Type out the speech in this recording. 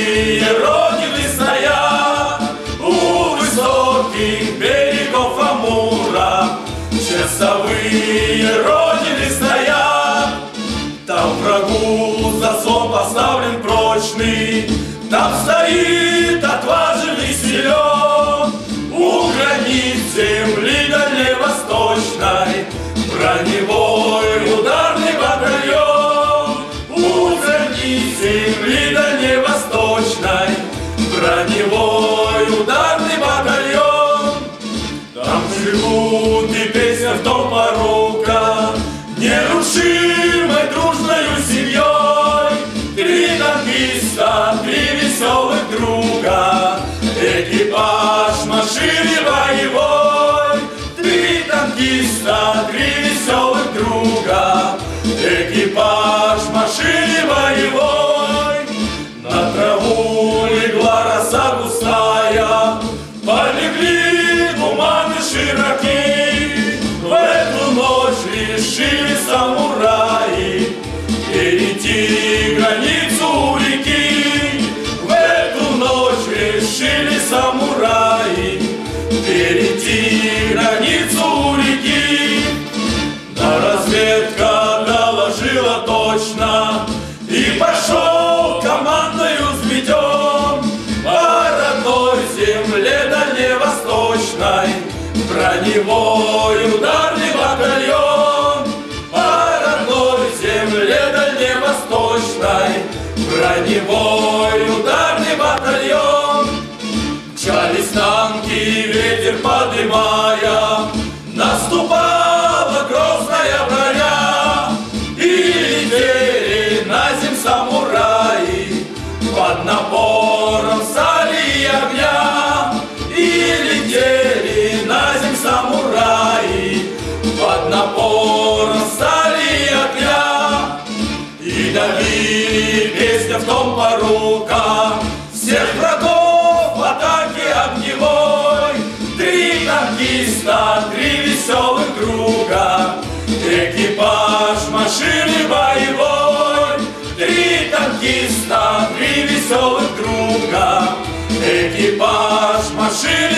часовые родины стоят у высоких берегов Амура. Часовые родины стоят, там врагу заслон поставлен прочный, там стоит отважный силен. У границ земли дальневосточной броневой ударный батальон. У границ земли дальневосточной броневой ударный батальон. Там живут и песня в том порока, нерушимой дружною семьей. Три танкиста, три веселых друга, экипаж машины боевой. Три танкиста, три веселых друга, экипаж машины боевой. На траву легла роса густая, полегли туманы широки. В эту ночь решили самураи перейти границу у реки. В эту ночь решили самураи перейти границу у реки. Но разведка доложила точно, и пошел командою взметем по родной земле дальневосточной броневой ударный батальон. По родной земле дальневосточной броневой ударный батальон. Мчались танки, ветер подымая, наступала грозная броня. И летели на земь самураи под напором стали и огня. И летели на земь самураи под напором стали и огня. И давили песня в том порока всех врагов в атаке огневой. Три танкиста, три веселых друга, экипаж машины боевой. Три танкиста, три веселых друга, экипаж машины